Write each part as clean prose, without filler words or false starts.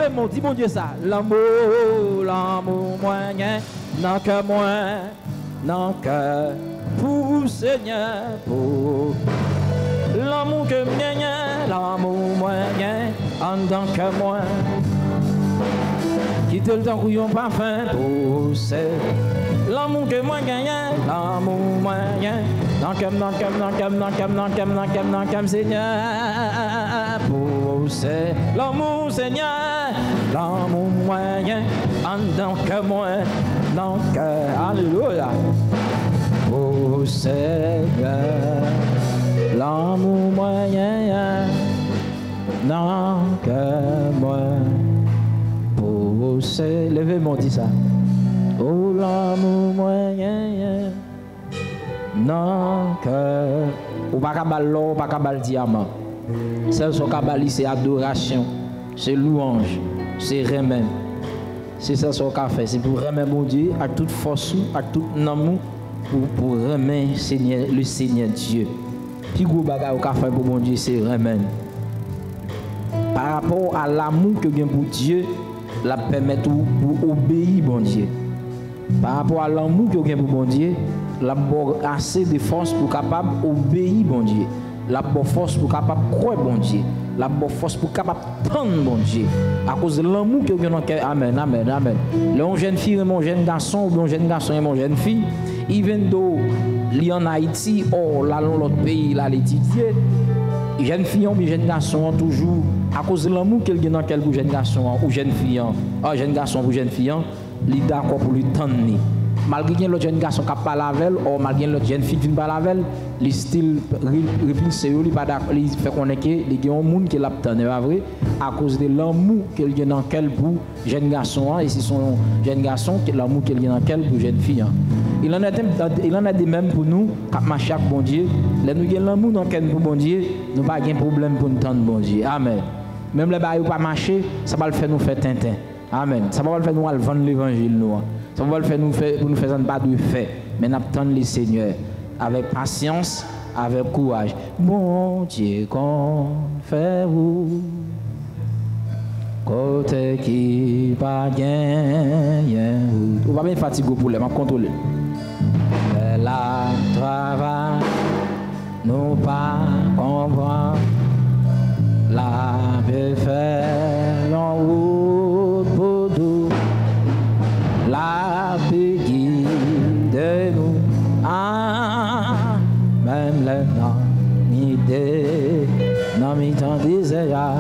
levez-moi, dis mon Dieu ça. L'amour moyen, non que moi, non que pour Seigneur, pour l'amour que moyen, l'amour moyen, en tant que moi. Quitte le temps où yon pas fin pour c'est l'amour que moi gagne, l'amour moyen. Non comme Seigneur, pour c'est l'amour Seigneur, l'amour moyen, en tant que moi, non que, alléluia, pour Seigneur, l'amour moyen, non que moi. Levez-moi, dit ça. Oh, l'amour moyen. Non, que. Ou pas qu'à l'or, ou pas qu'à le diamant. Celle qui est c'est adoration, c'est louange, c'est remède. C'est ça ce qu'on fait. C'est pour remettre mon Dieu à toute force, à tout amour, pour remettre le Seigneur Dieu. Puis gros bagage qu'on fait pour mon Dieu, c'est remède. Par rapport à l'amour que vient pour Dieu, la permettre pour obéir bon Dieu. Par rapport à l'amour que vient pour bon Dieu, la bonne assez de force pour capable obéir bon Dieu. La bonne force pour capable croire bon Dieu. La bonne force pour capable prendre bon Dieu. À cause de l'amour que vient dans le cœur. Amen, amen, amen. Le jeune fille et mon jeune garçon, ou mon jeune garçon et mon jeune fille, even though li en Haïti, ou là dans l'autre pays, là l'étudier. Jeune fille ou jeune garçon toujours à cause de l'amour qu'elle a dans quel jeune garçon ou jeune fille jeune garçon ou jeune fille il est d'accord pour lui tendre malgré l'autre jeune garçon qui parle avec elle ou malgré l'autre jeune fille qui parle avec elle il style repulsé il pas d'accord il fait connaître que il y a un monde qui l'a tendre pas vrai à cause de l'amour qu'elle a dans quel pour jeune garçon et si son jeune garçon l'amour qu'elle a dans quel pour jeune fille il en a des mêmes pour nous quand marcher avec bon Dieu là nous avons l'amour dans quel pour bon Dieu nous pas de problème pour nous tendre bon Dieu amen même les bails pas marcher ça va le faire nous faire tintin amen ça va le faire nous vendre l'évangile nous ça va le faire nous faire pour nous faire pas de fait mais nous attendre le Seigneur avec patience avec courage mon Dieu qu'on fait vous côté qui pas gagne on va bien fatigué pour les m'a contrôler la travail nous pas comprendre la peut faire en route pour nous la peut guider nous même les non mi temps désert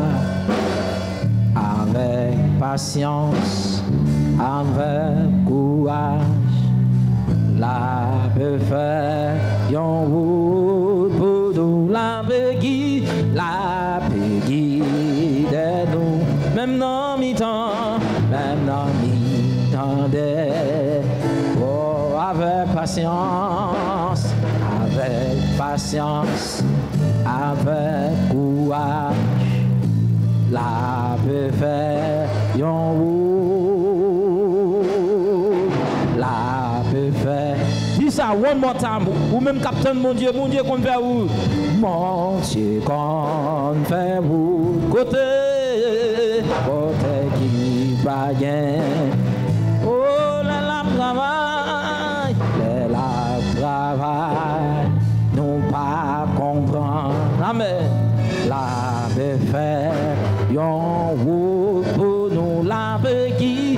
avec patience avec courage la peut faire yon route pour nous la peut guider nous même dans mi-temps oh avec patience avec courage la peut faire yon route la peut faire dis ça one more time ou même capitaine mon Dieu qu'on fait où mon Dieu qu'on fait où côté qui va bien oh la travail non pas comprendre amen la peut faire yon route pour nous la peut guider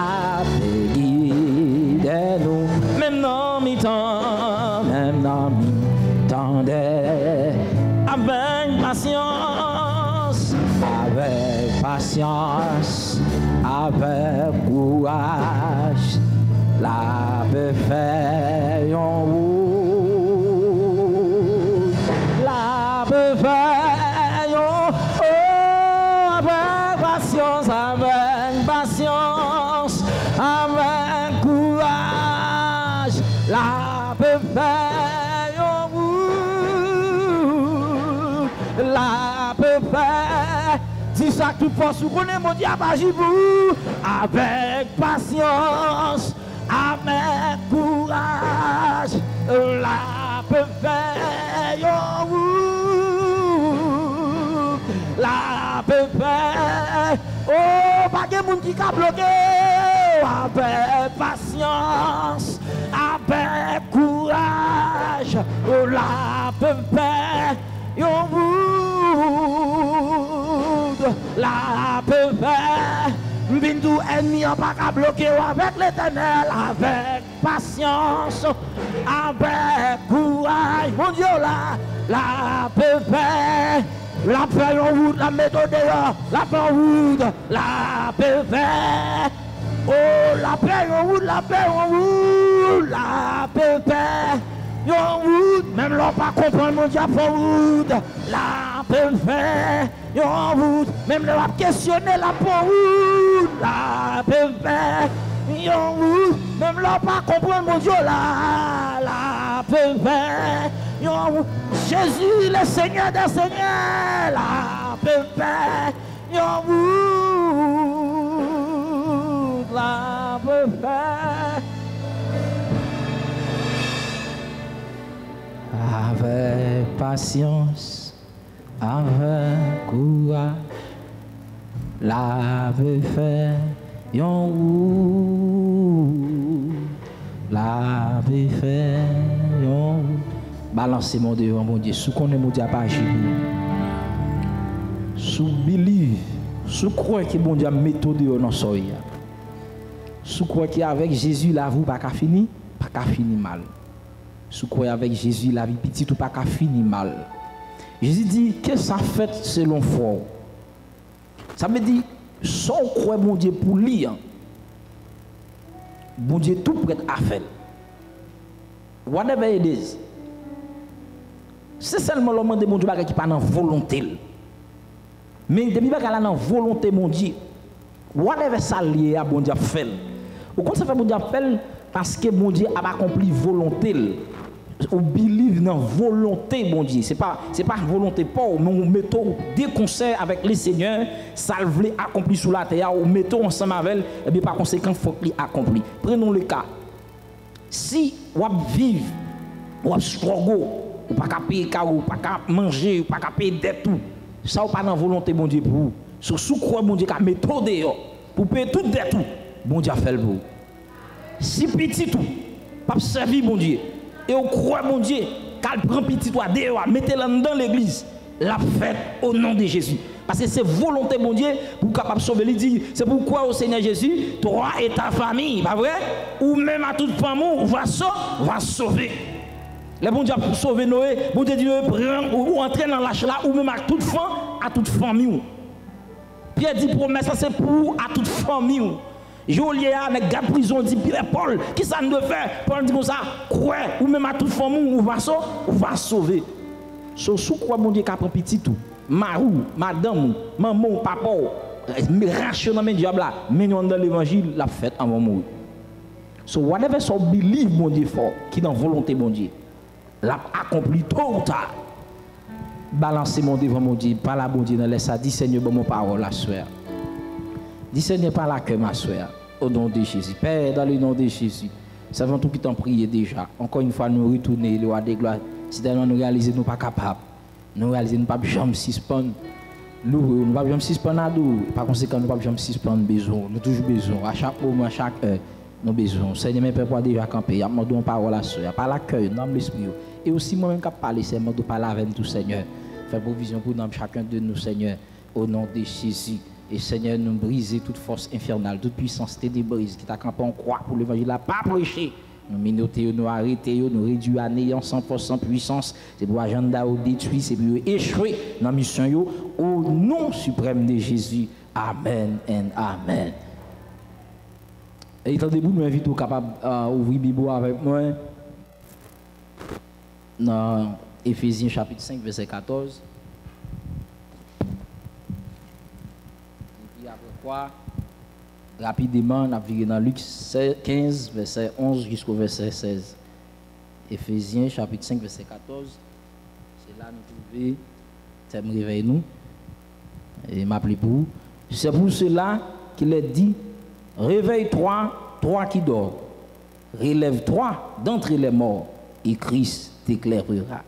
nous même dans mi-temps avec patience avec courage la peut faire yon route la peut faire yon avec patience avec courage la peut faire yon route la peut faire si ça toute force vous connaissez mon Dieu vous avec patience avec courage la peut faire yon route la peut faire oh pas de monde qui a bloqué. Avec patience, avec courage, on la peut faire. Yon monde, la peut faire. Bindou ennemi n'a pas qu'à bloquer avec l'éternel, avec patience, avec courage. Mon Dieu, la peut faire. La paix en route, la méthode dehors, la paix en route, la paix faire. Oh, la paix en route, la paix en route, la paix faire. En route, même l'on pas comprendre mon Dieu en route, la paix faire. En route, même l'on va questionner la paix en route, la paix faire. En route, même l'on pas comprendre mon Dieu la paix faire. Jésus, le Seigneur des Seigneurs, la paix fait. La paix fait. Avec patience, avec courage, la paix fait. La paix fait. Balancez mon Dieu, mon Dieu. Sous qu'on est mon Dieu, pas agir. Sous believe, sous croire que mon Dieu a méthode dans soya. Sous croire qu'avec Jésus la vie pas qu'à finir, pas qu'à finir mal. Sous croire avec Jésus la vie petite ou pas qu'à finir mal. Jésus dit que ça fait selon foi. Ça veut dire sans croire mon Dieu pour lire. Mon Dieu tout prêt à faire. Whatever it is. C'est seulement le monde de mon Dieu qui n'est pas dans la volonté. Mais depuis que dans la volonté mon Dieu, whatever ça lié à mon Dieu fait. Ou quand ça fait mon Dieu fait parce que mon Dieu a accompli volonté. Ou believe dans volonté mon Dieu. C'est pas volonté pas, mais on mettons des conseils avec les seigneurs, ça veut accomplir sur la terre, ou mettons ensemble avec elle, et bien par conséquent il faut qu'il accompli. Prenons le cas. Si on vivre, on struggle, ou pas qu'à payer ou pas qu'à manger, ou pas qu'à payer dette tout. Ça ou pas dans volonté mon Dieu pour vous. Sous croix mon Dieu qu'a méthode pour payer toute dette tout. Bon Dieu a fait le beau. Si petit tout, pas servir mon Dieu. Et on croit mon Dieu qu'elle prend petit toi dehors, mettez-le dans l'église. La fête au nom de Jésus. Parce que c'est volonté mon Dieu pour capable sauver. Il dit, c'est pourquoi au Seigneur Jésus, toi et ta famille, pas vrai? Ou même à toute famille, on va sauver. Le bon Dieu pour sauver Noé, bon Dieu dit ou entrer dans l'âge là, ou même à toute famille. Pierre dit promesse, ça c'est pour à toute famille. Jolia avec gars prison dit Paul, qui ça nous fait? Paul dit comme ça, croire ou même à toute famille, on va sauver. Sous quoi mon Dieu qui prend petit tout. Marou, madame, maman, papa, rationnellement diable là, mais dans l'évangile la fête avant mourir. So whatever so believe mon Dieu fort, qui dans volonté mon Dieu. L'a accompli tôt ou tard. Balancez mon devant mon Dieu, par la bon Dieu, dans laisse ça, dis Seigneur, bon mon parole, la soeur. Dis Seigneur, par la que ma soeur, au nom de Jésus. Père, dans le nom de Jésus, nous avons tout qui t'en prié déjà. Encore une fois, nous retourner, le roi des gloires. Si nous réalisons, nous pas capables. Nous réalisons, nous pas jamais suspendre. Nous ne pas jamais suspendre à nous. Par conséquent, nous pas jamais suspendre besoin. Nous toujours besoin. À chaque moment, à chaque heure, nous besoin. Seigneur, mes pères, déjà camper. Il y a mon parole à soeur. Par l'accueil, dans l'esprit. Et aussi moi-même qui parle, c'est moi de parler avec tout Seigneur. Faire provision pour nous, chacun de nous, Seigneur, au nom de Jésus. Et Seigneur, nous briser toute force infernale, toute puissance ténébreuse qui t'a campé en croix pour l'évangile, n'a pas prêché. Nous minoter, nous arrêter, nous réduire à néant sans force, sans puissance. C'est pour agenda ou détruire, c'est pour échouer dans la mission au nom suprême de Jésus. Amen and amen. Et attendez-vous, nous invitons capable d'ouvrir la Bible avec moi. Dans Éphésiens chapitre 5, verset 14. Et puis après quoi, rapidement, on a viré dans Luc 15, verset 11 jusqu'au verset 16. Éphésiens chapitre 5, verset 14. C'est là nous trouvons, ça me réveille nous. Et m'appelle pour vous. C'est pour cela qu'il est dit, réveille-toi, toi qui dors. Relève-toi d'entre les morts et Christ t'éclairera.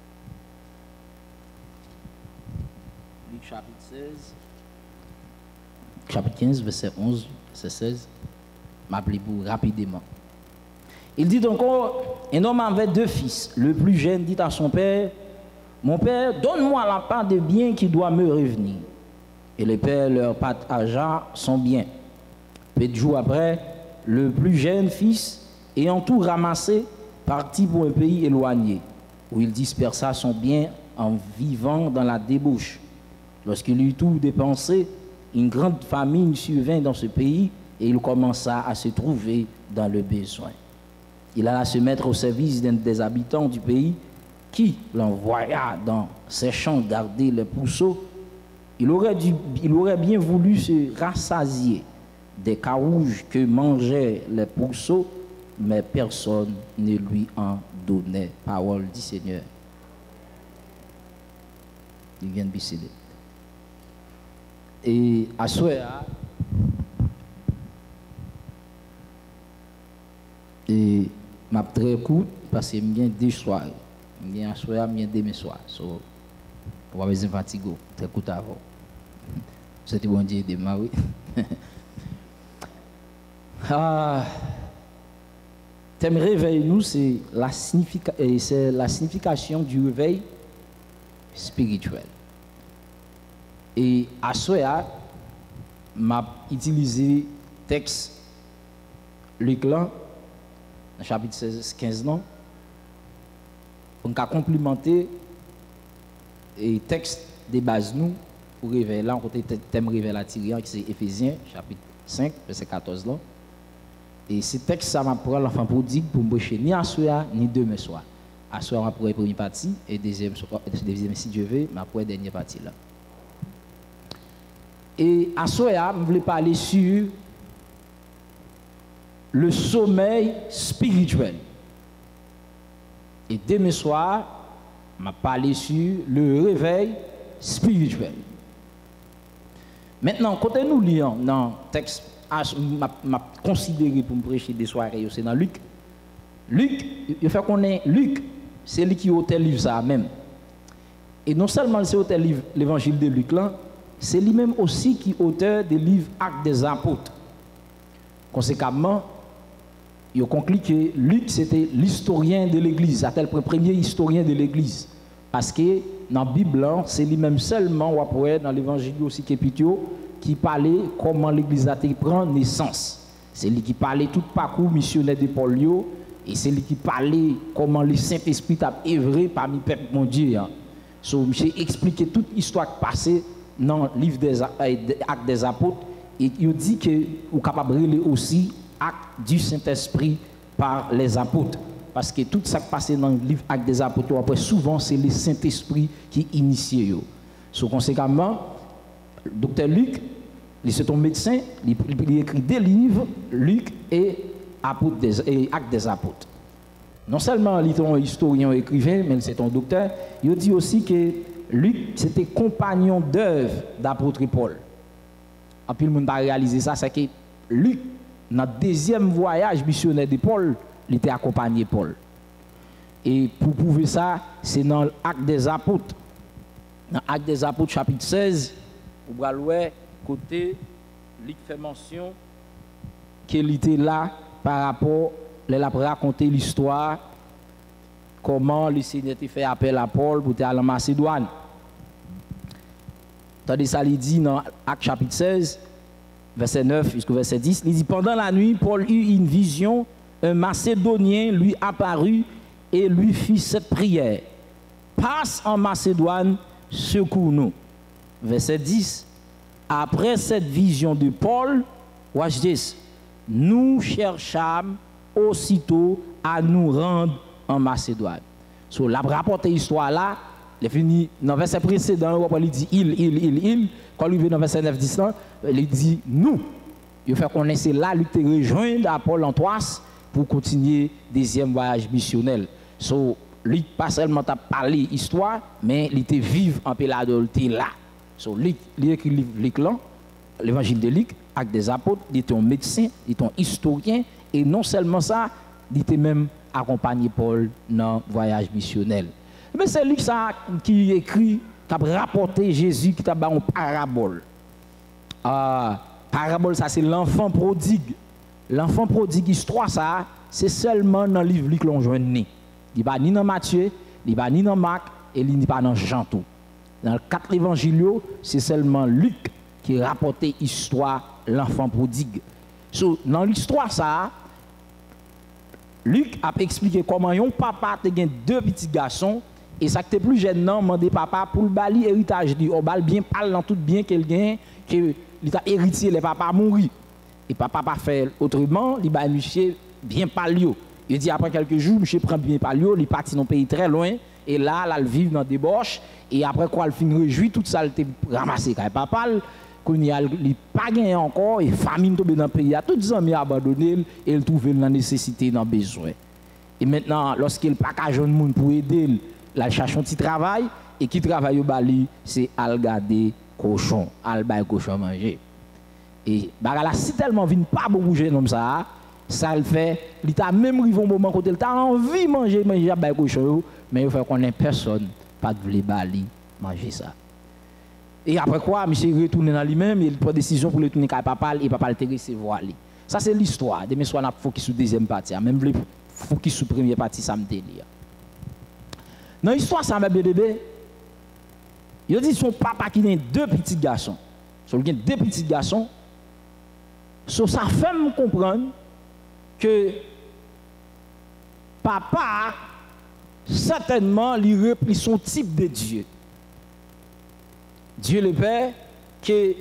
Luc chapitre 16, chapitre 15, verset 11, verset 16. M'appeler pour rapidement. Il dit encore, un homme avait 2 fils. Le plus jeune dit à son père, mon père, donne-moi la part des biens qui doit me revenir. Et le père leur partagea son bien. Peu de jours après, le plus jeune fils, ayant tout ramassé, partit pour un pays éloigné, où il dispersa son bien en vivant dans la débauche. Lorsqu'il eut tout dépensé, une grande famine survint dans ce pays et il commença à se trouver dans le besoin. Il alla se mettre au service d'un des habitants du pays qui l'envoya dans ses champs garder les pourceaux. Il aurait bien voulu se rassasier des carouges que mangeaient les pourceaux, mais personne ne lui en donnait. Parole du Seigneur. Il vient de décéder. Et à ce moment-là, et m'a très court parce que bien 2 soirs. Bien à soir, bien demain soir. So, on va besoin fatigué très court avant. C'était bon Dieu demain, oui. Thème réveil nous c'est la signification du réveil spirituel. Et à ce moment, m'a utilisé texte Luc là, chapitre 16, 15 non, pour nous complimenter et texte de base nous pour réveiller là, on côté thème réveil la Tyrian qui c'est Éphésiens chapitre 5 verset 14 là. Et ce texte ça m'a pour l'enfant prodigue pour me ni à soir ni demain soir. À soir m'a pour la première partie et deuxième si Dieu veut, m'a pour la dernière partie là. Et à soir, je voulais parler sur le sommeil spirituel. Et demain soir, je vais parler sur le réveil spirituel. Maintenant, quand nous lisons dans le texte, je considéré pour me prêcher des soirées, c'est dans Luc. Luc, il faut qu'on ait Luc, c'est lui qui a le livre ça même. Et non seulement c'est l'évangile de Luc là, c'est lui-même aussi qui est auteur des livres Actes des Apôtres. Conséquemment, il a conclu que Luc c'était l'historien de l'Église, le premier historien de l'Église. Parce que dans la Bible, c'est lui-même seulement, ou après dans l'évangile aussi qui parlait comment l'Église a pris naissance. C'est lui qui parlait tout le parcours missionnaire de Paul, et c'est lui qui parlait comment le Saint-Esprit a œuvré parmi le peuple mon Dieu. So, j'ai expliqué toute l'histoire passée dans le livre des Actes des Apôtres, et il dit que vous êtes capable de relire aussi acte du Saint-Esprit par les apôtres. Parce que tout ça qui passe dans le livre Actes des Apôtres, après, souvent c'est le Saint-Esprit qui initie. So, conséquemment, le docteur Luc, c'est un médecin, il écrit des livres, Luc et Actes des Apôtres. Non seulement il est un historien écrivain, mais c'est un docteur, il dit aussi que Luc, c'était compagnon d'œuvre d'apôtre Paul. Et puis le monde a réalisé ça, c'est que Luc, dans le deuxième voyage missionnaire de Paul, il était accompagné Paul. Et pour prouver ça, c'est dans l'Acte des Apôtres. Dans l'Acte des Apôtres, chapitre 16, vous voyez, côté, Luc fait mention qu'il était là par rapport, il a raconté l'histoire, comment le Seigneur a fait appel à Paul pour aller en Macédoine. Tandis ça, il dit dans Acte chapitre 16, verset 9 jusqu'au verset 10, il dit, pendant la nuit, Paul eut une vision, un Macédonien lui apparut et lui fit cette prière. Passe en Macédoine, secours-nous. Verset 10, après cette vision de Paul, watch this, nous cherchâmes aussitôt à nous rendre en Macédoine. So, la rapporte l'histoire là, il fini dans le verset précédent, il dit il. Quand il vient dans le verset 9, 10, il dit nous. Il fait qu'on essaie là, il te rejoindre à Paul en Troas pour continuer le deuxième voyage missionnel. So, lui, pas seulement t'a parlé histoire, mais il était vivre en Péladolté là. So, il écrit le livre, l'évangile de Luc, Actes des Apôtres, il était un médecin, il était un historien, et non seulement ça, il était même accompagné Paul dans le voyage missionnel. Mais c'est lui qui écrit, qui a rapporté Jésus, qui a une parabole. Parabole, ça, c'est l'enfant prodigue. L'enfant prodigue, histoire, ça, c'est seulement dans le livre que l'on joue né. Il n'y a pas ni dans Matthieu, il n'y a pas ni dans Marc, et il n'y a pas dans Jean tout. Dans le 4 évangiles, c'est seulement Luc qui rapporte l'histoire l'enfant prodigue. So, dans l'histoire, ça, Luc a expliqué comment un papa a deux petits garçons, et ça qui était plus jeune, non, demandé papa pour le bali héritage. Il dit, bien parle dans tout bien qu'il gagne, qu'il a hérité, les papas mourir. Et papa pas fait autrement, il va monsieur bien parler. Il dit après quelques jours, monsieur prend bien parler, il est parti dans un pays très loin, et là, il vit dans des débauche, et après quoi, il finit réjoui, tout ça, il a ramassé. Papa, il n'a pas gagné encore, et famine tombée dans le pays, tous les amis abandonnés, et il trouve la nécessité, dans le besoin. Et maintenant, lorsqu'il n'a pas qu'à jeune monde pour aider, il cherche un petit travail, et qui travaille au Bali, c'est al garder cochon, al bailler cochon manger. Et là, si tellement vient pas bon bouger comme ça, ça le fait, il a même arrivé un moment quand il a envie de manger à bailler cochon, mais il faut qu'on ait personne, pas de vouloir Bali manger ça. Et après quoi, monsieur retourne dans lui-même, il prend décision pour le tourner à papa, et papa le recevoir. Ça c'est l'histoire. Demain soir, on a focus sur la deuxième partie, même le focus sur la première partie, ça me délire. Dans l'histoire, ça m'a bébé. Il dit son papa qui a deux petits garçons. Il a deux petits garçons. Ça fait me comprendre que papa, certainement, il repris son type de Dieu. Dieu le Père, qui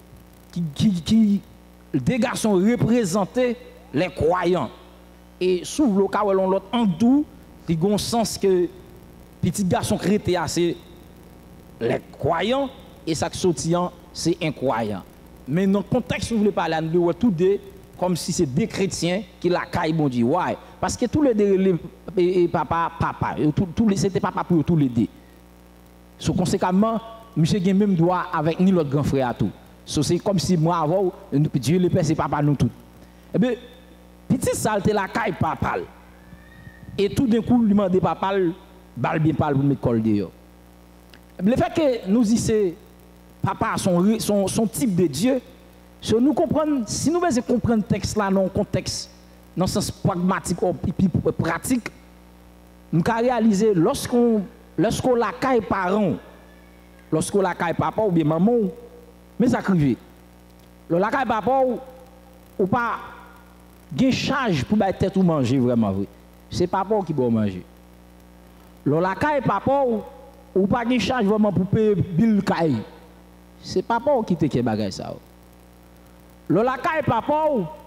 des garçons représentaient les croyants. Et sous le cas où l'on l'autre en tout, il y a un sens que petit garçon chrétien, c'est les croyants, et ça qui sortit, c'est incroyant. Mais dans le contexte où vous voulez parler, nous avons tous deux, comme si c'est des chrétiens qui la caillent, bon Dieu. Ouais. Parce que tous les deux, papa, c'était papa pour tous les deux. So, conséquemment, monsieur a même droit avec ni l'autre grand frère à tout. So, c'est comme si moi avant, Dieu le Père, c'est papa nous tous. Eh bien, petit saleté la caille papa. Et tout d'un coup, lui demande papa, bal bien parle pour mettre col dehors. Le fait que nous disons papa son type de Dieu, si nous comprenons, si nous voulons comprendre le texte là dans le contexte, dans le sens pragmatique et pratique, nous avons réalisé lorsqu'on la caille parent, lorsqu'on la caille papa ou bien maman, mais ça crive. La caille papa ou pas gain charge pour battre tête ou manger vraiment vrai. C'est papa qui doit manger. La caille papa ou pas gain charge vraiment pour payer bill caille. C'est papa qui te fait bagay ça. La caille papa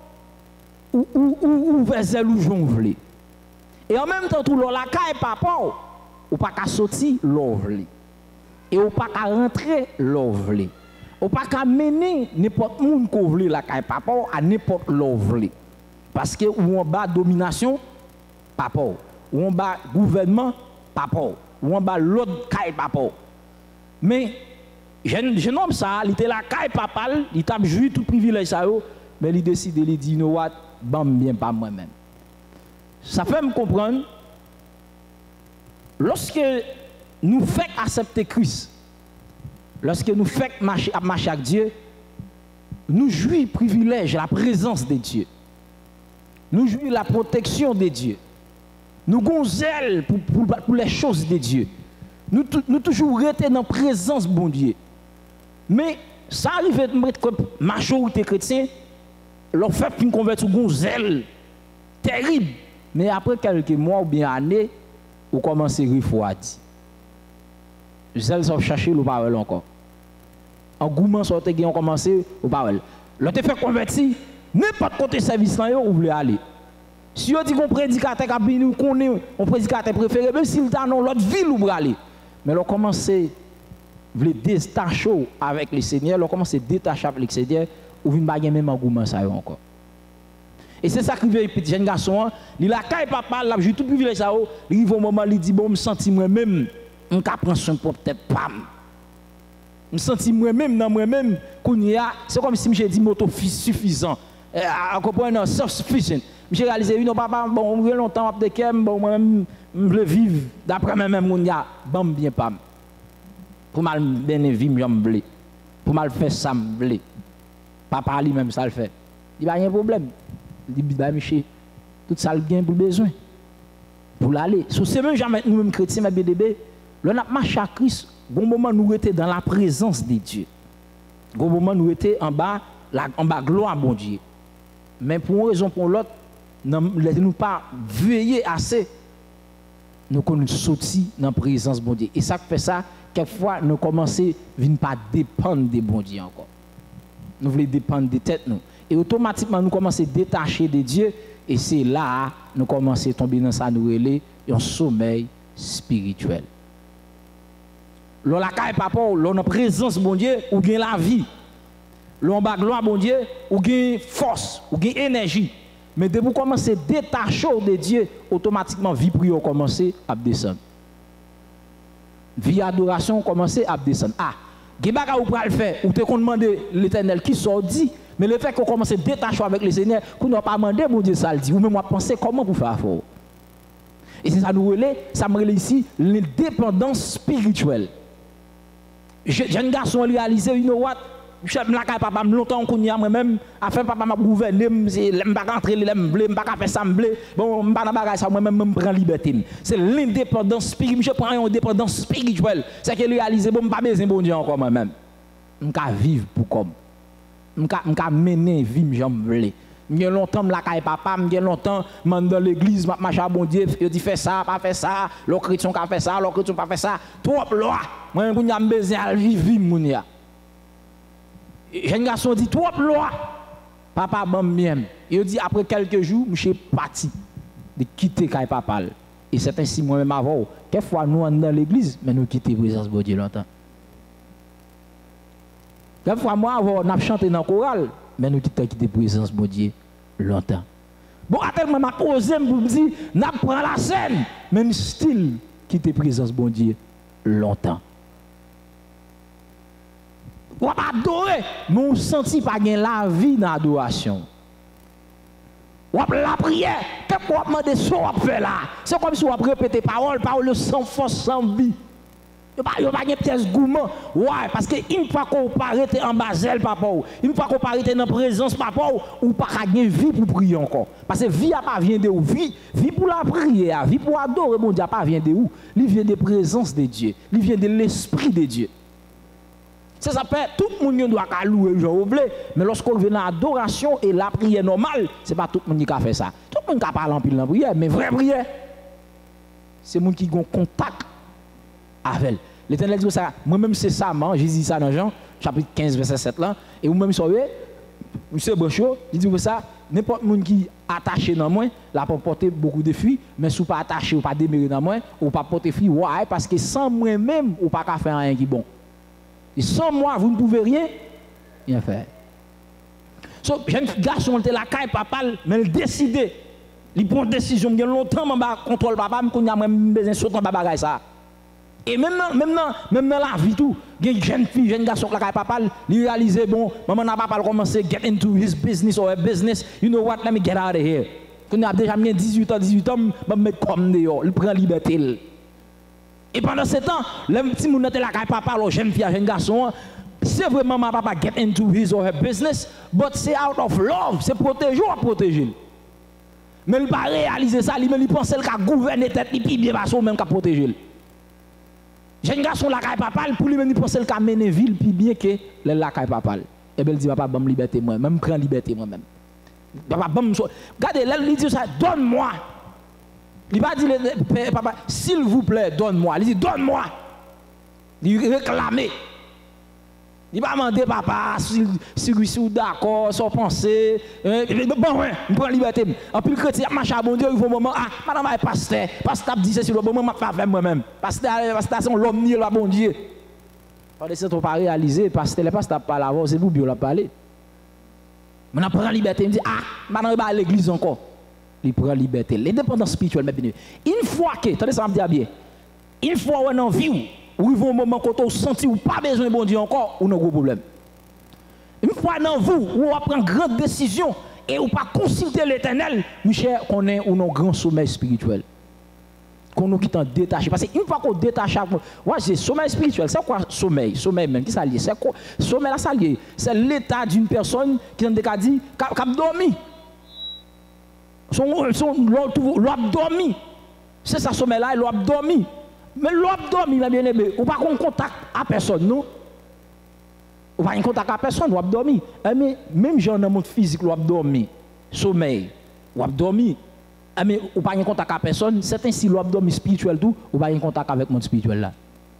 ou verzel ou jonvle. Et en même temps tout la caille papa ou pas qu'à sortir l'ovle. Et ou pas qu'à rentrer l'ovle. Ou pas qu'à mener n'importe monde qu'on veut la caille papa à n'importe l'ovle. Parce que ou on bas domination papa, ou on bas gouvernement papa, ou on bas l'autre caille papa. Mais je nomme ça, il était la caille papa, il t'a joué tout privilège ça, mais il décide, il dit, no what, bam bien pas moi-même. Ça fait me comprendre, lorsque nous faisons accepter Christ, lorsque nous faisons marcher avec Dieu, nous jouissons privilège, la présence de Dieu. Nous jouissons la protection de Dieu. Nous avons zèle pour les choses de Dieu. Nous toujours rester dans la présence de bon Dieu. Mais ça arrive à mettre la majorité chrétienne, leur fait une conversion, un zèle terrible. Mais après quelques mois ou bien années, vous commencez à refroidir. Zèle, ça chercher le parole encore. Engouement, ça on commence au parole. L'autre fait convertir, n'importe côté service là, vous voulez aller. Si on dit qu'on prédicateur qui nous connaît, on prédicateur préféré, même s'il est dans l'autre ville où vous aller. Mais on commence à détacher avec le Seigneur, on commence à détacher avec le Seigneur, ou vous n'avez même engouement ça encore. Et c'est ça qui veut petit jeune garçon, il a caille papa, il a joué tout privilège ça, il arrive au moment il dit bon, me senti moi-même, on ka prendre son propre tête pam. Me senti moi-même dans moi-même c'est comme si j'ai dit moto suffisant. À comprendre self-sufficient. J'ai réalisé non papa bon longtemps de kem bon moi je veux vivre d'après même mon ya bam bien pam. Pour mal bien vivre j'aime blé. Pour mal faire ça me blé. Papa lui-même, ça le fait. Il n'y a pas de problème. Il dit, bah, monsieur, tout ça le bien pour le besoin. Pour l'aller. Sous ces mêmes jamais nous-mêmes chrétiens, ma BDB, l'on a marché à Christ, bon moment nous étions dans la présence de Dieu. Bon moment nous étions en bas gloire bon Dieu. Mais pour une raison pour l'autre, nous pas veiller assez. Nous sommes sortis dans la présence de bon Dieu. Et ça fait ça, quelquefois, nous commençons à ne pas dépendre de bon Dieu encore. Nous voulons dépendre de tête nous. Et automatiquement, nous commençons à détacher de Dieu. Et c'est là que nous commençons à tomber dans ça, nous relais un sommeil spirituel. L'on la caille papa, l'on a présence bon Dieu, ou gain la vie. L'on a gloire bon Dieu, ou gain force, ou gain énergie. Mais dès que vous commencez à détacher de Dieu, automatiquement, vie prière commence à descendre. Vie adoration commence à descendre. Ah, Gebaka ou pral faire, ou te qu'on demande l'Éternel qui sort dit, mais le fait qu'on commence à détacher avec le Seigneur, qu'on n'a pas demandé mon Dieu ça le dit, ou même à penser comment pour faire fort. Et c'est ça nous relève, ça me relève ici, l'indépendance spirituelle. Jeune garçon réalisé, you know what? Je suis là, papa, longtemps qu'on y a moi-même, afin papa m'a gouverné, je ne peux pas rentrer, je ne peux pas faire ça, bon, je ne peux pas faire ça, moi-même, je prends liberté. C'est l'indépendance spirituelle, je prends une indépendance spirituelle. C'est que réaliser, bon, je ne peux pas besoin de bon Dieu encore moi-même. Je peux vivre pour comme. Je peux mener vie, j'en veux. Je longtemps, je suis papa, je longtemps, je suis dans l'église, je suis bon Dieu, je dis fais ça, pas faire ça, le chrétien qui fait ça, le chrétien pas fait ça. Trop loi. Moi, je suis besoin de vivre. Jeune garçon dit trop loi. Papa bon bien. Il dit après quelques jours, je suis parti de quitter papa. Et c'est ainsi moi-même avant. Quelquefois nous sommes dans l'église, mais nous quittons la présence de Dieu longtemps. Quelquefois moi avant, on a chanté dans le choral, mais nous quittons la présence de Dieu longtemps. Bon, à tel moment, je posé pour me dire, nous prenons la scène, mais nous still quitter la présence de Dieu longtemps. On va adorer, mais on ne sentit pas la vie dans l'adoration. On va la prière, qu'est-ce qu'on va demander ce qu'on va faire là? C'est comme si on va répéter parole sans force, sans vie. Il n'y a pas de pièce gourmand. Ouais, parce qu'une fois qu'on paraît en basel, papa, une fois qu'on paraît dans la présence, papa, ou pas gagner vie pour prier encore. Parce que vie n'a pas vient de où? Vie pour la prière, vie pour adorer, mon Dieu, pas vient de où? Il vient de la présence de Dieu. Il vient de l'esprit de Dieu. C'est ça fait, tout le monde doit louer, mais lorsqu'on vient dans l'adoration et la prière normale, ce n'est pas tout le monde qui a fait ça. Tout le monde qui a parlé en pile dans la prière, mais vraie prière, c'est le monde qui a un contact avec elle. L'Éternel dit ça, moi-même c'est ça, j'ai dit ça dans Jean, chapitre 15, verset 7 là, et vous-même savez, M. Branchot, il dit ça, n'importe qui qui est attaché dans moi, là pour porter beaucoup de fruits, mais si vous pas attaché ou pas déméré dans moi, ou pas porter fruits, ouais, parce que sans moi-même, ou pas faire rien qui est bon. Et sans moi, vous ne pouvez rien faire. So, jeune garçon, il la caille papa, mais il décide. Il prend une décision. Il y a longtemps, je contrôle papa, mais il y a besoin de sauter dans la ça. Et même dans la vie, tout, il y a une jeune fille, jeune garçon, la caille papa, il réalise, bon, maman n'a pas commencé à get into his business or her business. You know what, let me get out of here. Quand il a déjà 18 ans, je vais me mettre comme dehors. Il prend liberté. Et pendant ce temps, le petit moun était là, papa, le jeune fille, jeune garçon, c'est vraiment ma papa get into his or her business, but c'est out of love, c'est protéger ou protéger. Mais il n'a pas réalisé ça, mais il pense qu'il a gouverné tête, il puis bien pas même qu'à protéger. Jeune garçon là, papa, pour lui-même, il pense qu'il a mené ville, puis bien que là, papa. Et bien il dit, papa, bonne liberté, moi, même prends liberté moi-même. Papa, bonne, regardez, là, il dit ça, donne-moi. Il va dire, papa, s'il vous plaît, donne-moi. Il dit, donne-moi. Il réclame. Il va demander, papa, si vous êtes d'accord, sans penser. Bon, ouais, je prends liberté. En plus, le chrétien, machin, bon Dieu, il faut un moment, ah, madame, pasteur, pasteur dit, c'est sur le bon moment, je vais moi-même. Pasteur, c'est l'homme, il bon Dieu. Pendant ce temps, on pas réalisé, pasteur, le pasteur pas là, c'est vous, bien, on l'a parlé. Mais on prend liberté, il me dit, ah, madame, il va à l'église encore. Il prend liberté. L'indépendance spirituelle, une fois que, attendez ça, me dit bien, une fois où on a vie, où il va un moment quand on sent ou pas besoin de bon Dieu encore, on a un gros problème. Une fois dans vous, où on prend une grande décision et on pas consulter l'Éternel, Michel, qu'on est un grand sommeil spirituel. pour nous qui t'en détacher. Parce qu'une fois qu'on détache, moi, c'est sommeil spirituel. C'est quoi sommeil? Sommeil même, qui ça lié? C'est quoi? Sommeil là, ça lié. C'est l'état d'une personne qui a dit, qui a dormi. L'abdomen. C'est ça, sommeil là, l'abdomen. Mais l'abdomen, bien aimé, ou pas qu'on contact à personne, non? Ou pas en contact à personne, l'abdomen. Mais même j'ai un monde physique, l'abdomen, sommeil, l'abdomen. Mais ou pas en contact à personne, c'est ainsi l'abdomen spirituel tout, ou pas en contact avec le monde spirituel là.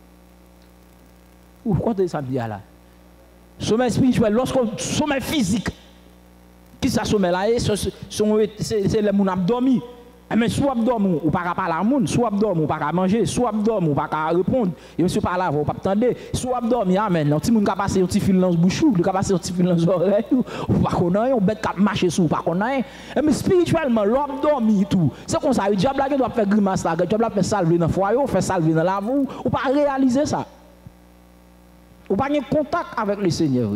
Ou quoi ça veut dire là? Sommeil spirituel, lorsqu'on sommeil physique, qui ça sommeil là, c'est le monde abdomen. Mais soit abdomen ou pas parler à monde, soit abdomen ou pas manger, soit abdomen ou pas répondre, et monsieur pas là, ou pas attendre, soit abdomen amen, un petit monde qui passer un petit fil dans le bouche, qui passer un petit fil dans les oreilles, ou pas connaître, on bête qui marcher sous pas connaître. Mais spirituellement, l'abdomen tout, c'est comme ça, le diable là qui doit faire grimace là, le diable là fait salver dans le foyer, fait salver dans la boue, ou pas réaliser ça. Ou pas de contact avec le Seigneur.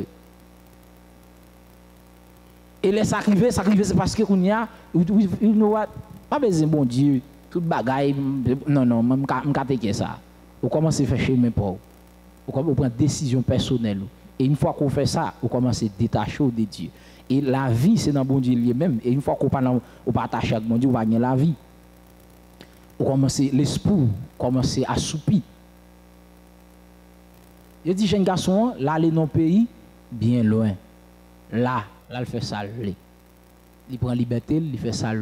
Et les arriver, c'est parce que qu'on y a pas besoin bon Dieu, tout bagaille non, même m'ka ça. Vous commencez à faire chemin pour vous prendre décision personnelle. Et une fois qu'on fait ça, vous commencez à détacher de Dieu. Et la vie c'est dans bon Dieu lui-même. Et une fois qu'on pas attaché avec bon Dieu, vous va gagner la vie. Vous commencez l'esprit, commencez à soupir. Je dis jeune garçon, là aller dans le pays bien loin. Là il fait ça. Il prend liberté, il fait ça.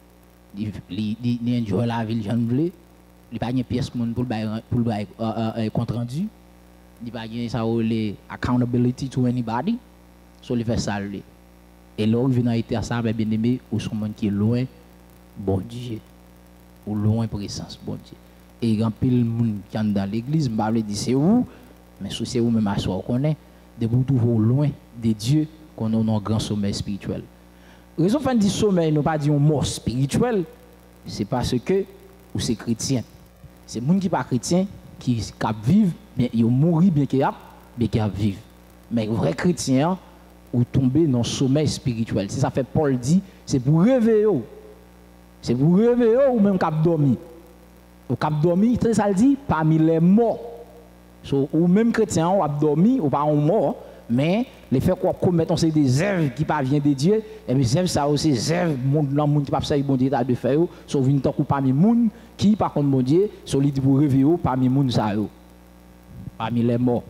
Il enjoy la ville, j'en veux. Il pas une pièce pour le compte rendu. Il pas une ça accountability to anybody. So il fait ça. Et là, il vient à ça, bien aimé, ou son monde qui est loin, bon Dieu, ou loin présence, bon Dieu. Et il y a un pile monde qui est dans l'église, je ne dis c'est où, mais si c'est où même à soi, on connaît, de vous toujours loin de Dieu, qu'on a un grand sommeil spirituel. La raison pour dire sommeil, nous pas dire mort spirituel, c'est parce que ou c'est chrétien. C'est les gens qui ne sont pas chrétiens qui vivent, bien ils mourent bien qu'ils vivent. Mais les vrais chrétiens, ou tomber dans le sommeil spirituel. C'est ça fait Paul dit, c'est pour réveiller. C'est pour réveiller ou même cap dormi. Au cap dormi, c'est ça dit parmi les morts. So, ou même chrétien ou dormi ou pas en mort, mais les faits qu'on commet c'est des œuvres qui parviennent de Dieu, et les œuvres ça aussi œuvres dans le monde qui pas ça bon Dieu de faire, sauf une tant parmi monde qui par contre bon Dieu, solide pour réveiller parmi monde ça parmi les morts.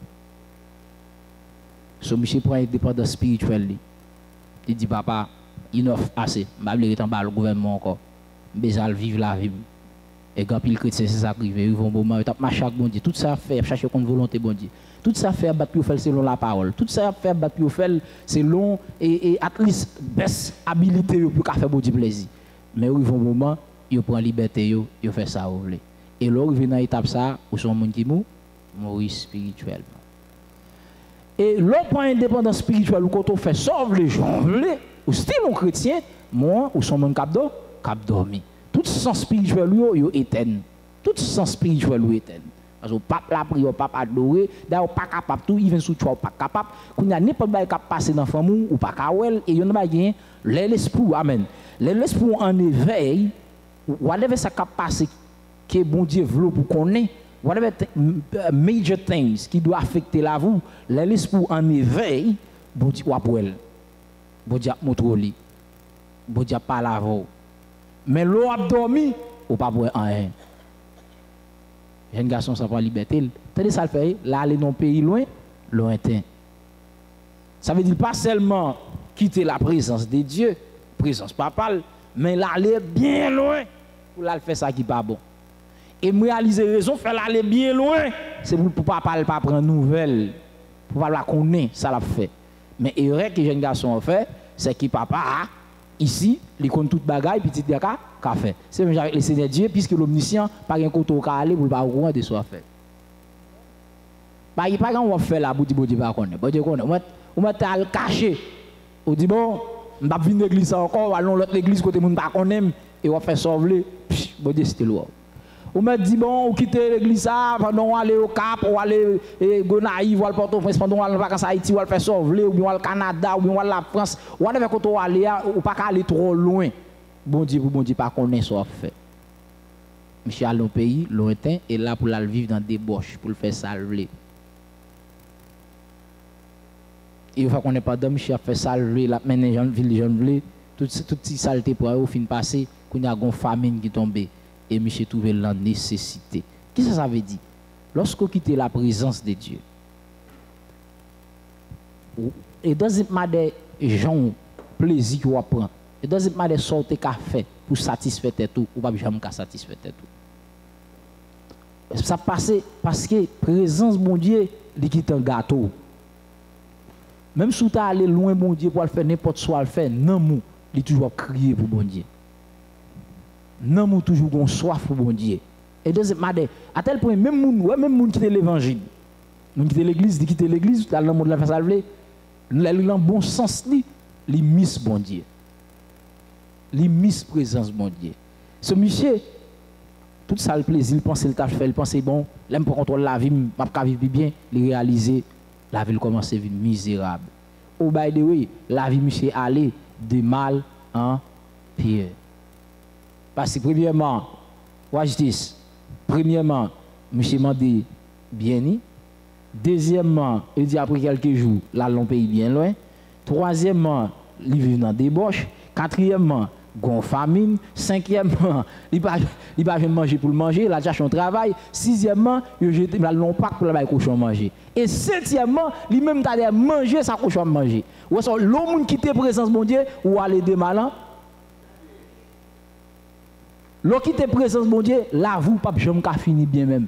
So, monsieur prend une dépendance spirituelle. Il dit, papa, il n'offre assez. Je vais aller en bas le gouvernement encore. Je vais vivre la vie. Et quand il chrétien, c'est ça qui arrive. Ils vont moment, ils tapent chaque bon Dieu. Tout ça fait, chercher contre volonté bon Dieu. Tout ça fait battre pour faire selon la parole. Tout ça fait battre pour faire selon et at least best habilité pour faire bon Dieu plaisir. Mais ils vont moment, ils prennent liberté, ils font ça. Et là, ils viennent à l'étape ça, où sont les gens qui mourent spirituellement. Et l'autre point indépendance spirituelle, quand on fait sauver les gens, ou style un chrétien, moi, ou son monde cap dormi. Tout sens spirituel, est éteint. Tout sens spirituel, est éteint. Parce que le pape la prière, le pape adoré, d'ailleurs, pas capable, tout, il vient sous toi, pas capable. Quand il y a n'importe quoi qui passe dans la famille, ou pas capable, et il y a pas bien, l'esprit, amen. L'esprit en éveil, whatever ça qui passe, que bon Dieu veut pour qu'on ait, whatever major things qui doivent affecter la vie, l'esprit en éveil, bon Dieu va pour elle. Bon Dieu montre lui. Bon Dieu parle à vous. Mais l'eau a dormi, ou pas pour rien. Jeune garçon, ça prend liberté. Tandis ça le fait, là, aller dans un pays lointain. Ça veut dire pas seulement quitter la présence de Dieu, présence papale, mais là, aller bien loin, pour là, faire ça qui n'est pas bon. Et me réaliser raison, faire aller bien loin, c'est pour ne pas prendre nouvelle, pour pas la connaître, ça l'a fait. Mais l'erreur que les jeunes garçons ont fait, c'est que papa, ici, il connaît toute bagaille, petit daka, qu'a fait. C'est même avec le Seigneur Dieu, puisque l'omniscient, pas un côté au aller pour ne pas au courant de ce qu'il fait. Il n'y a pas qu'on va faire la boutique, bon Dieu va connaître. Bon Dieu connaît. On va le cacher. On dit bon, on va venir l'église encore, allons l'autre église côté monde pas connaît et on va faire sauver. Bon Dieu c'était lourd. On m'a dit bon, on quitte l'église ça, pendant on aller au Cap, on aller Gonaïve, on aller Port-au-Prince, pendant on aller en vacances à Haïti, on aller faire sauver ou bien on aller au Canada ou bien on aller la France. On aller quand on aller ou pas aller trop loin. Bon Dieu pas connaît ça fait. monsieur allé au pays lointain et là pour la vivre dans des débauche pour le faire salver. Et il faut qu'on ait pas d'homme monsieur a fait salver la mener jeune ville jeune toute petite saleté pour au fin passer qu'on y a une famine qui tombait et monsieur trouvé la nécessité. Qu'est-ce que ça veut dire? Lorsqu'on quitte la présence de Dieu. Et dans des gens plaisir qu'on prend. Et dans des sortes qu'a fait pour satisfaire tout ou pas jamais satisfaire tout. Ça passe parce que présence bon Dieu il quitte un gâteau. Même si tu es allé loin bon Dieu pour le faire n'importe quoi le faire non mou, il toujours crier pour bon Dieu. Non mou toujours gon soif pour bon Dieu. Et deuxièmement à tel point même moun qui quitte l'évangile. Moun qui quitte l'église, dit quitter l'église, dans le monde la faire salver. Dans bon sens li miss bon Dieu. Li miss présence bon Dieu. Ce monsieur tout ça le plaisir, il pense il t'a fait, il pense bon, l'aime pour contrôler la vie, m'a pas vivre bien, il réaliser la vie commence à vivre misérable. Oh by the way, la vie monsieur aller de mal en pire. Parce que premièrement, watch this. Premièrement, monsieur m'a dit bien ni. Deuxièmement, il dit après quelques jours, là l'on pays bien loin. Troisièmement, il vit dans des débauche. Quatrièmement, gon famine. Cinquièmement, il va manger pour le manger, la cherche un travail. Sixièmement, il jette l'on pack pour la cochon manger. Et septièmement, lui même t'a manger sa cochon manger. Ou est-ce l'homme qui quitte présence mon Dieu ou aller de malin? L'homme qui quitte présence mon Dieu, là vous pas jamais fini bien même.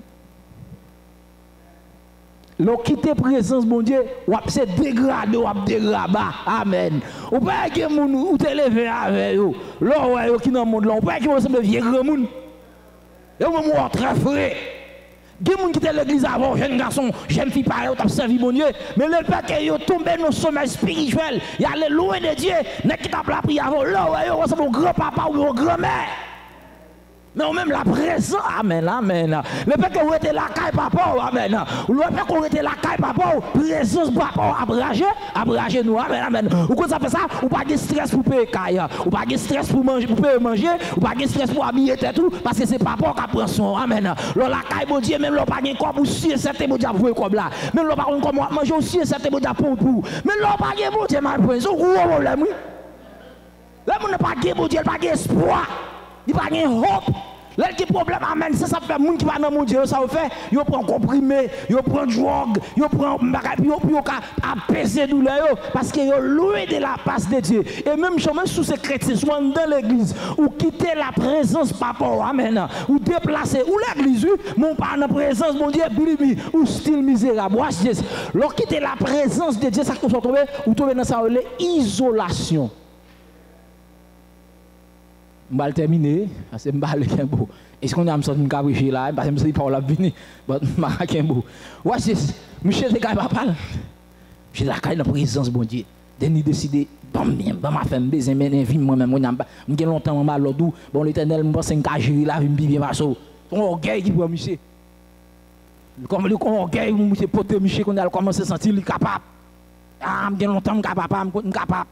L'on quitte présence mon Dieu, ou c'est dégradé ou dégradé. Amen. Ou pas que moun ou te lever avec yo. Là ouais qui dans monde là, ou pas que vous semble vieux grand moun. Et moi très frais. Des moun qui étaient l'église avant, jeune garçon, jeune fille pareil, ou t'a servi mon Dieu, mais le fait que yo tombé dans le sommeil spirituel, y allait loin de Dieu, n'est qui t'a la prière avant, là ouais yo ressemble au grand papa ou au grand-mère. Mais même la présence, amen, amen. Le fait que vous êtes là, caille papa, amen. Le fait que vous êtes là, caille papa, présence papa, abragez nous, amen, amen. Ou quand ça fait ça, ou pas de stress pour payer caille, ou pas de stress pour manger, ou pas de stress pour habiller tout, parce que c'est papa qui prend son, amen. Là, la caille, bon Dieu, même là, pas de corps aussi, c'est bon Dieu, vous comme là. Même là, pas de corps, manger aussi, c'est bon Dieu, pour. Mais là, pas de bon Dieu, mal point, c'est un gros problème, oui. Là, on n'a pas de bon Dieu, pas d'espoir. Il n'y a pas de hope. Là, le problème, amen, ça fait moun qui va dans mon Dieu, ça fait, il prend comprimé, il prend drogue, il prend puis il apaiser douleur, parce qu'il est loin de la passe de Dieu. Et même sous ces chrétiens, soit dans l'église, ou quitter la présence, papa, amen, ou déplacer, ou l'église, mon pas dans la présence, mon Dieu, ou style misérable. Lorsqu'on quitte la présence de Dieu, ça qu'on soit tombé, ou tomber dans sa isolation. Je vais terminer, parce que je vais beau. Est-ce qu'on a un peu de cabriché là? Parce que je ne sais pas où la venir. Mais je vais beau. Voici, monsieur, c'est quand même pas. Je suis là, dans la présence, bon Dieu. Denis décidé, bon, ma femme, baiser, mais vie, moi-même, je suis longtemps mal l'eau. Bon, l'éternel, je pense que je suis là, je suis bien passé. Ton orgueil qui prend, monsieur. Comme le orgueil, monsieur, poté, monsieur, qu'on a commencé à sentir capable. Ah, je suis longtemps capable, je suis capable.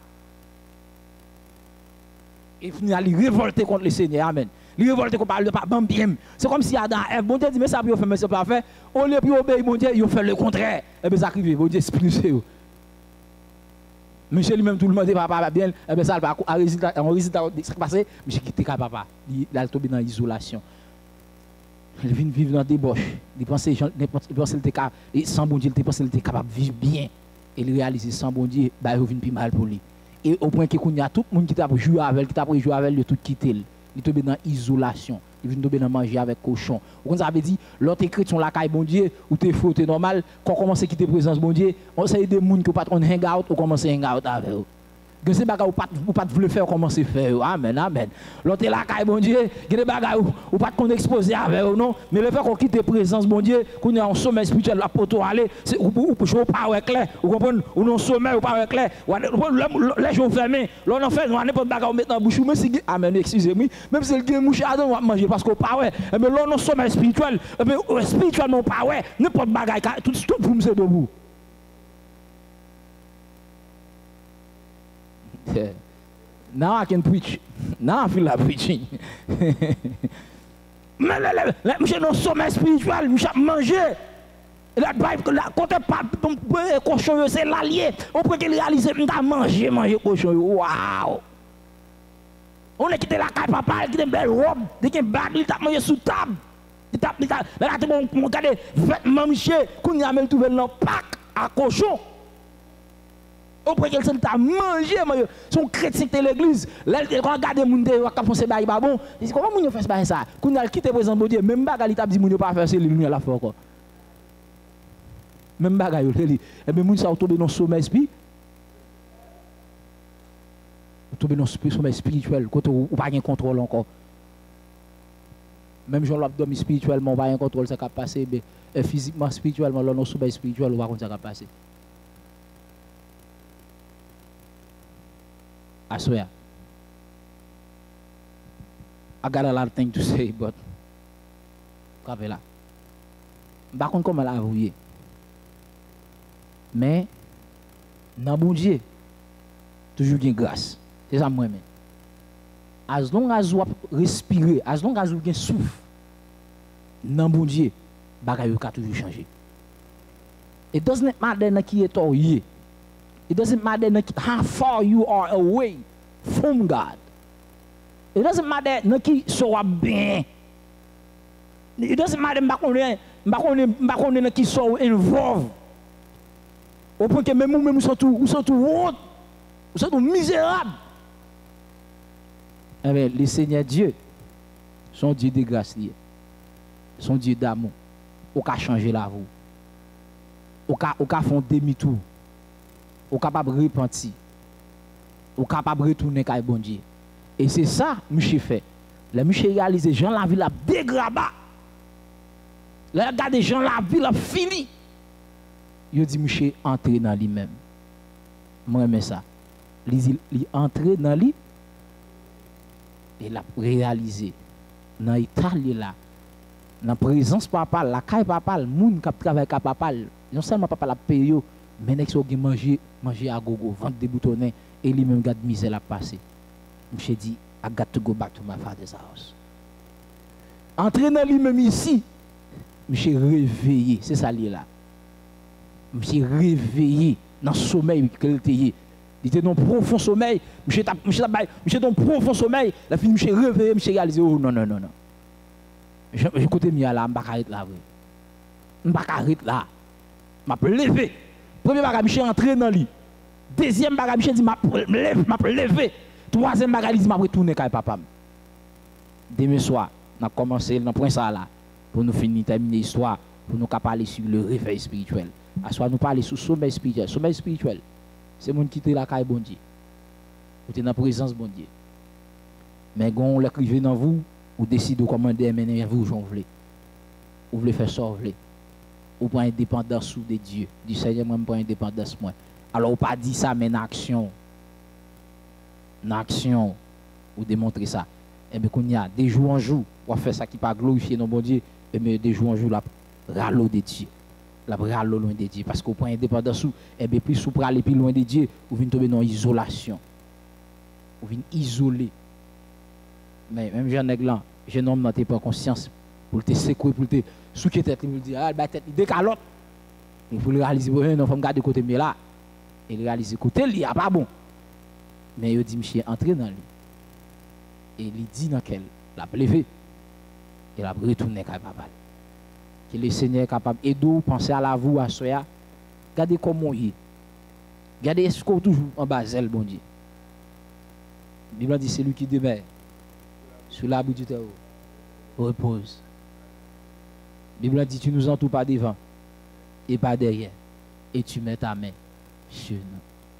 Et finir à révolter contre le Seigneur. Amen. Il révolter contre le pas bien. C'est comme si Adam et Ève, bon Dieu dit mais ça peut faire mais c'est pas fait. Au lieu de obéir mon Dieu, il fait le contraire. Et bien ça arrive, bon Dieu expulsé. Monsieur lui-même tout le monde dit papa bien, et bien ça va en résultat ce qui passé, monsieur quitté papa. Il a tombé dans l'isolation. Il vient vivre dans des débauche. Il pense qu'il sans bon Dieu, il pense qu'il était capable de vivre bien. Et il réalise sans bon Dieu, bah il vient plus mal pour lui. Et au point qu'il y a tout le monde qui t'a joué avec, il a tout quitté. Il tombe dans l'isolation. Il vient tomber dans manger avec cochon. Vous avez dit, l'autre chrétien la caille bon Dieu, ou t'es faux, t'es normal, quand on commence à quitter la présence bon Dieu, on sait des gens qui ne pas hang out, ou commencer à hang out avec eux. Que ces bagages ou pas voulu faire commencer à faire. Amen, amen. L'autre là caille bon Dieu, que des bagages ou pas qu'on exposer avec eux non, mais le fait qu'on quitte la présence bon Dieu, qu'on est en sommeil spirituel là pour toi aller, c'est ou pas avec clair, vous comprenez, ou non sommeil ou pas avec clair, les jours fermés, l'on en fait n'importe bagage on met dans bouche mais si amen, excusez-moi, même si le gain mouche à on va manger parce qu'on pas ouais, mais l'on en sommeil spirituel, mais spirituellement pas ouais, n'importe bagage tout pour me c'est debout. Now I can preach. Now I feel like preaching. Mais monsieur dans sommeil spirituel, monsieur manger. La Bible, quand on parle cochon, c'est l'allié. On peut réaliser, on manger cochon. Waouh! On a quitté la caille papa, qui a une belle robe, qui a une bague, il a mangé sous table. Il a dit, on regarde, vêtements, monsieur, qu'on a même trouvé dans le pack à cochon. On peut quelqu'un t'a mangé, son chrétien de l'église. Là, il regarde les gens qui font ces bails, bon. Il dit, comment on fait ça? Quand on a quitté le président de Dieu, même bagarre, il t'a dit, on ne pas faire ça, il la fois encore. Même bagarre, il dit, et bien, on s'est tombé dans le sommeil spirituel. Tomber dans le sommeil spirituel, quand on n'a pas de contrôle encore. Même si on l'a dormi spirituellement, on n'a pas de contrôle, ça va passer, mais physiquement, spirituellement, dans le sommeil spirituel, on va voir ça va passer. I swear. I got a lot of things to say, but là. Je ne sais pas comment elle a avoué. Mais, dans bon Dieu, toujours une grâce. C'est ça moi-même. As long as vous respirez, as long as vous avez souffle, dans bon Dieu, bagay yo ka toujours changer. It doesn't matter qui est orié. It doesn't matter how far you are away from God. It doesn't matter qui soit bien. It doesn't matter qui soit involved. Au point que même nous sommes tout honte, nous sommes tout misérables. Eh bien, le Seigneur Dieu, son Dieu de grâce, son Dieu d'amour, il a changé la vie. Il a fait un demi-tour. Il est capable de repentir. Il est capable de retourner à bon Dieu. Et c'est ça que monsieur fait. Le monsieur réalise Jean la vie la dégradé. Le regarde Jean la vie la fini. Il dit monsieur entrer dans lui-même. Moi j'aime ça. Il entrer dans lui. Et l'a réalisé dans l'Italie là, dans la présence papa, la caille papa, le monde qui travaille avec papa, non seulement papa la paye, mais nex qui manger à gogo, vendre des boutonnets et lui-même garde misère la passer. Monsieur dit, I got to go back to my father's house. Entrer dans lui-même ici, monsieur réveillé, c'est ça là. Monsieur réveillé dans le sommeil qu'il était. Il était dans un profond sommeil. Monsieur dans un profond sommeil. La fin, monsieur réveillé, monsieur réalisé. Oh non. Écoutez, là, je ne vais pas arrêter là. Je ne vais pas arrêter là. Je vais lever. Premier bagage, monsieur entré dans le lit. Deuxième bagage, monsieur dit, je vais lever. Troisième bagage, il dit, je vais retourner avec papa. Demain soir, on a commencé, on prend ça là. Pour nous finir, terminer l'histoire. Pour nous parler sur le réveil spirituel. À soit nous parler sur le sommeil spirituel. Sommeil spirituel. C'est mon qui était la caille bon Dieu. Vous êtes dans la présence bon Dieu. Mais quand on l'écrivez dans vous, vous décidez de commander mener vous j'en voulez. Vous voulez faire ça, vous voulez. Vous prenez indépendance de Dieu. Du Seigneur, moi, je prends indépendance moi. Alors, vous pas dit ça, mais en action. En action, vous démontrez ça. Et bien, quand il y a des jours en jour, on fait ça qui pas glorifier nos bon Dieu, et bien, des jours en jour, la râle de Dieu. La bras loin de Dieu parce qu'on prend indépendance et bien plus pour aller plus loin de Dieu ou venir tomber dans l'isolation ou venir isoler mais même jeune homme n'a pas conscience pour te secouer pour te souquer tête il me dit ah ba tête décalote il faut le réaliser non faut me garder côté mais là et réaliser côté il pas bon mais il dit monsieur entrer dans lui et il dit dans quel la lever et la retourner à papa. Que le Seigneur est capable d'aider, penser à la vous, à soi. Regardez comment il est. Regardez, est-ce qu'on est toujours en bas, bon Dieu. La Bible dit, c'est lui qui demeure sur la boue du terreau. Repose. La Bible dit, tu nous entoures pas devant et pas derrière. Et tu mets ta main sur nous.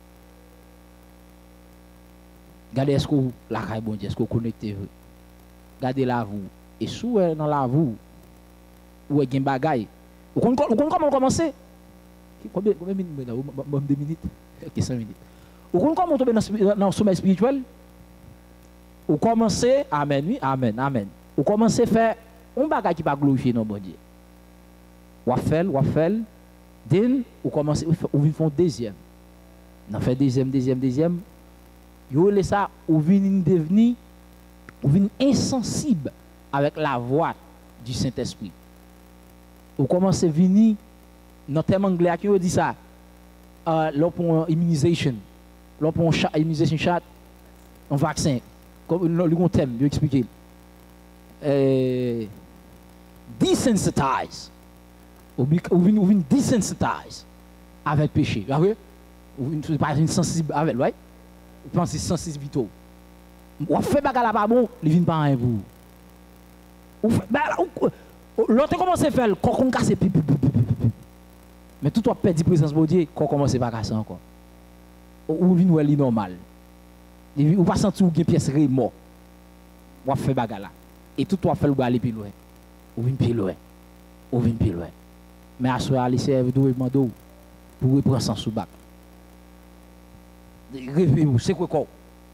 Regardez, est-ce qu'on la caille, bon Dieu, est-ce qu'on connecte vous. Regardez la vous. Et sous dans la vous, ou est-ce qu'il bagaille? Vous comprenez comment commencer? Combien de minutes? 2 minutes? 5 minutes. Vous comprenez comment tomber dans le sommeil spirituel? Vous commencez, amen, oui, amen. Vous commencez à faire un bagage qui va glorifier nos bon Dieu. Vous faites, vous commencez, vous faites deuxième. Vous faites deuxième. Vous laissez ça, vous venez devenir insensible avec la voix du Saint-Esprit. Vous commencez à venir, dans le terme anglais, qui dit ça, là pour immunisation, là pour immunisation chat, un vaccin, comme le thème, je vais expliquer. Desensitize. Ou bien desensitize avec péché. Vous n'êtes pas sensible avec, right? Vous pensez sensible vite. Ou fait bagarre pas bon, il vient pas un vous. L'autre commence à faire le cocon cassé. Mais tout toi perdu présence de Dieu, qu'on commence à casser encore. Ou vient ou est normal. Ou pas sentir une pièce mort. Ou fait bagarre là. Et tout toi fait le aller plus loin. Ou vient plus loin. Ou vient plus loin. Mais à soir les serve d'eau et mando pour reprendre sans sous bac. Réveillez-vous, c'est quoi?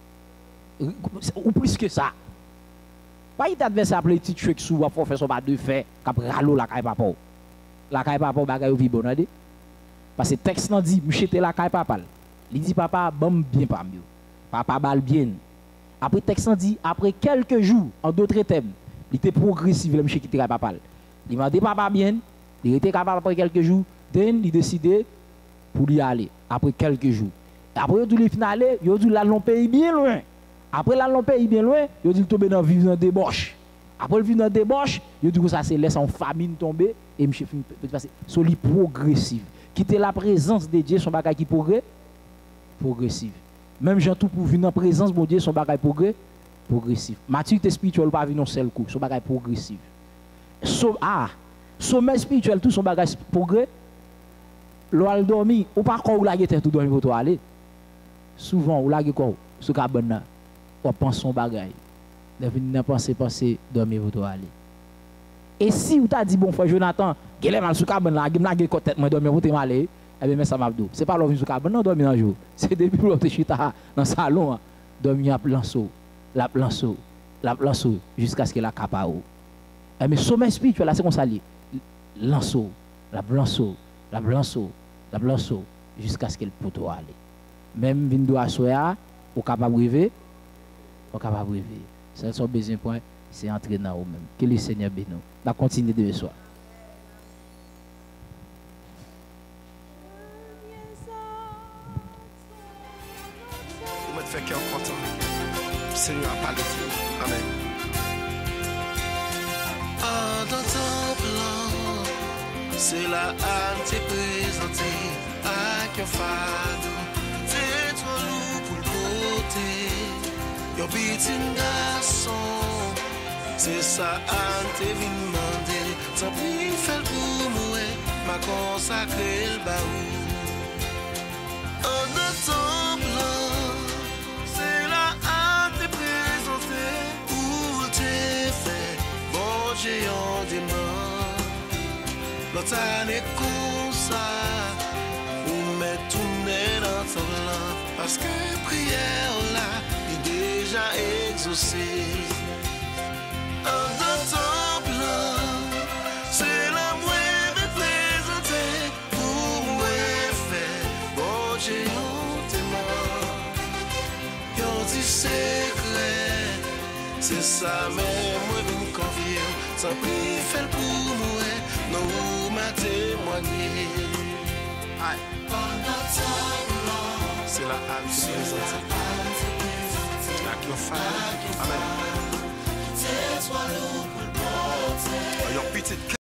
Ou plus que ça. Pas y t'adversaire appeler petit truc sous pour faire son pas de fait cap ralo la caille papa. La caille papa bagaille vi bon ade. Parce que texte nan dit m'chete la caille papa. Il dit papa bam bien pas mieux. Papa bal bien. Après texte nan dit après quelques jours en d'autres termes, il était progressif le monsieur qui était papa. Il m'a dit papa bien, il était capable après quelques jours, il décidé pour y aller après quelques jours. Après il finale, il dit la long pays bien loin. Après la long pays bien loin, il dit tomber dans vivre dans débauche. Après le vivre dans débauche, il dit que ça c'est laisse en famine tomber et monsieur passer soli progressif. Quitter la présence de Dieu son bagage qui progressif. Même gens tout pour venir en présence de Dieu son bagage progressif. Maturité spirituelle pas venir en seul coup, son bagage progressif. Sommet spirituel tout son bagage progrès. L'oal dormi ou pas quoi ou la tête tout dormi pour toi aller. Souvent ou la quoi sous cabane on pense son bagage. Devine n'a penser dormir pour toi aller. Et si ou t'a dit bon frère Jonathan, qu'il est mal sous cabane là, il m'a tête moi dormir pour te aller, eh bien mais ça m'a dit, c'est pas l'homme sous cabane non dormir dans jour. C'est depuis l'autre chita dans salon dormir à planso, la planso jusqu'à ce que la capao. Eh mais sommet spirituel là c'est comme ça li. Lanceau, la blanceau, jusqu'à ce qu'elle peut aller. Même vindo à soya, au capable rêver, C'est son besoin point, c'est entrer dans vous-même. Que le Seigneur bénisse. Va continuer de soir. Vous me faites cœur content. Le Seigneur a parlé. Amen. Dans ton plan, c'est la âme t'est présentée à qu'un fardeau. C'est trop lourd pour le côté. Yon petit garçon, c'est ça âme t'est venu demander. Tant pis fait le pour moi, m'a consacré le baou. Dans ton plan, c'est la âme t'est présentée où t'es fait. Bon géant des morts, l'autre année comme ça, ou met tourner dans ton blanc, parce que prière là est déjà exaucée. Dans ton blanc, c'est la moelle présentée pour moi faire. Bon géant des morts, y'en dit secret, c'est ça même moi vous convier. Sans prix fait pour moi, non m'a témoigné. C'est la âme qui se présente. La qui fait. Amen. C'est toi nous pour le porter.